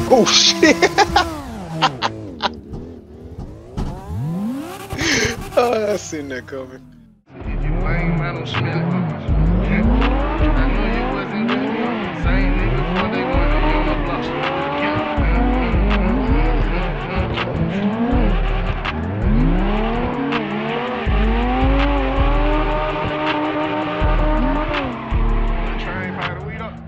Oh shit! Oh, I seen that coming. If you lame, I don't smell it. I know you wasn't with me. Same nigga before they wanted me on the block. Train powder weed up.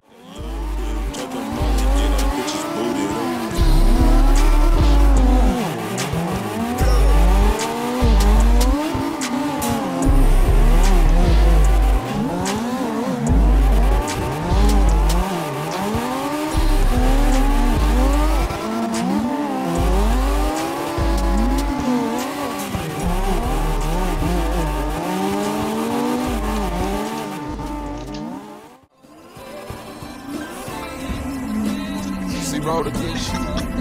Roll the good shit.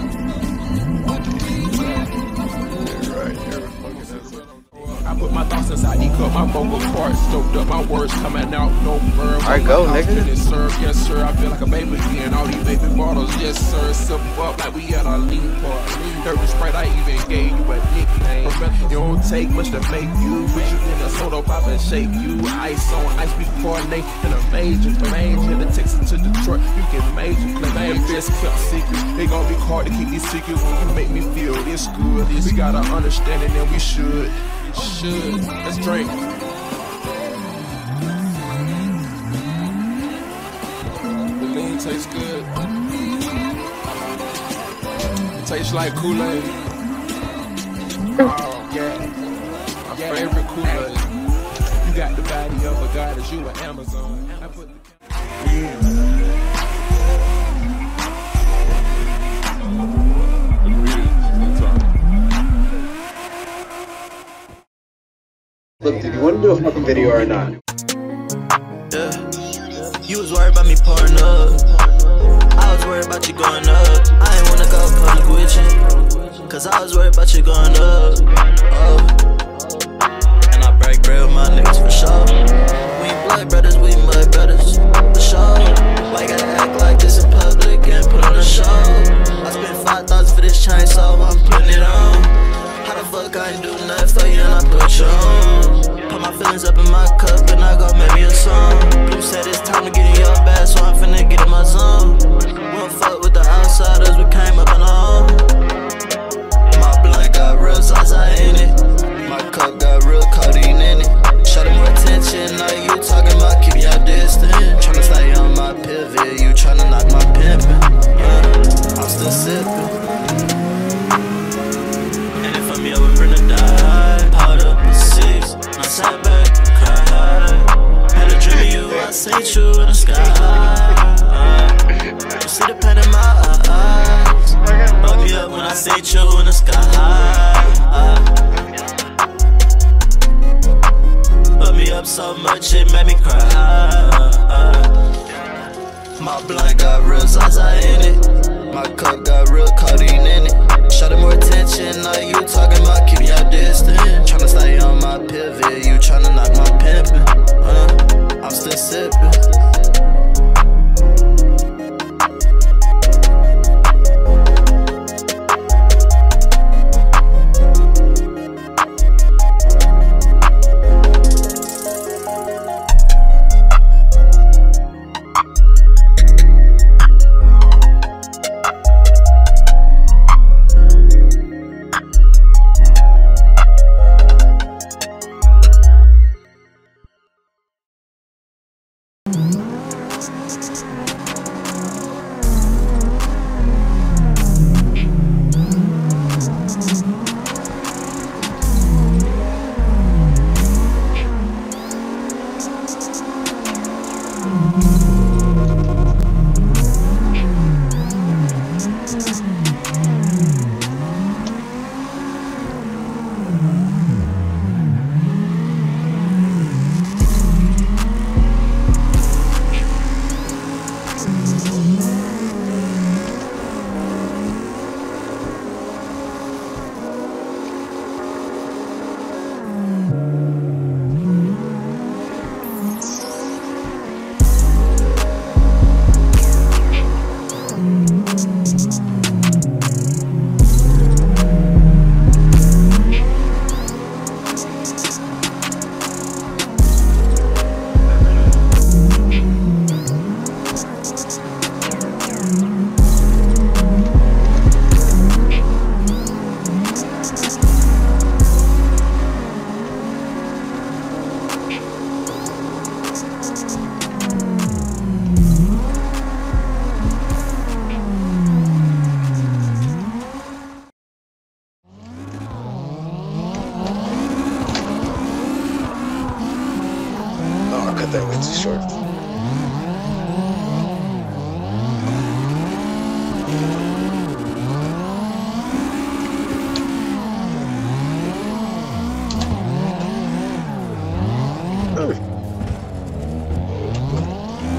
I put my thoughts inside the cup, my vocal parts stoked up, my words coming out, no verb. Alright, go, nigga. Serve, yes, sir. I feel like a baby again. All these baby bottles, yes, sir. Sip up like we at a lean party. Nervous Sprite, I even gave you a nickname. You don't take much to make you. Put you in a soda pop and shake you. Ice on ice, we coordinate in a major. The Texas to Detroit, you get major. Claim best kept secret. They gon' be hard to keep these secrets when you make me feel this good. We gotta understand it and we should. Let's drink. The lean tastes good. It tastes like Kool-Aid. Oh, yeah. My favorite Kool-Aid. You got the body of a goddess, you an Amazon. I put the Look, do you want to do a fucking video or not? Yeah, you was worried about me pouring up. I was worried about you going up. I ain't wanna go public with you, cause I was worried about you going up. Oh. And I break bread with my niggas for sure. We ain't blood brothers, we mud brothers for sure. Why you gotta act like this in public and put on a show? I spent 5,000 for this chain, so I'm putting it on. How the fuck I ain't do nothing for you and I put you on? Put my feelings up in my cup and I go make me a song. Blue said it's time to get in your bag, so I'm finna get in my zone. We don't fuck with the outsiders, we came up on our own. My blunt got real Zaza in it. My cup got real codeine in it. Show them more attention, now you talking about keep your distance. Tryna stay on my pivot, you tryna knock my pimpin'. I'm still sippin'. Me up with Brenda died, powered up with 6. Now sat back and cried. Had a dream of you, I seen you in the sky. You see the pain in my eyes. Fuck me up when I seen you in the sky. Fuck me up so much it made me cry. My blunt got real Zaza in it. My cup got real codeine in it. Show them more attention, now you talking about keep your distance. Tryna stay on my pivot, you tryna knock my pimpin'. I'm still sippin'.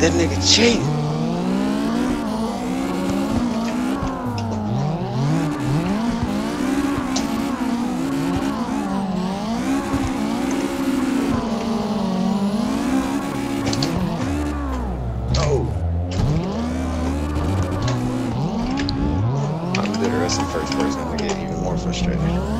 That nigga cheating. As the first person, I'm gonna get even more frustrated.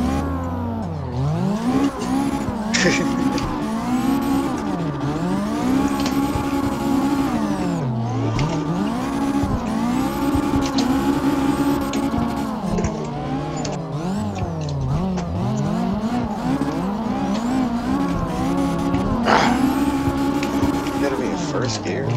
You gotta be in first gear.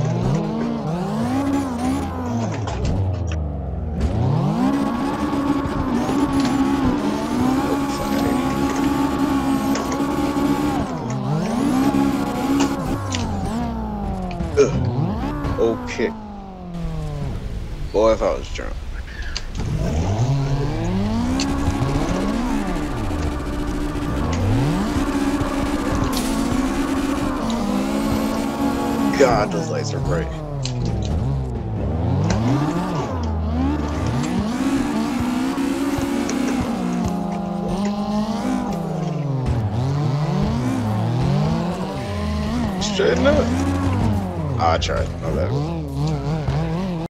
Okay. Boy, if I was drunk. God, those lights are bright. Straighten up. I tried. My bad.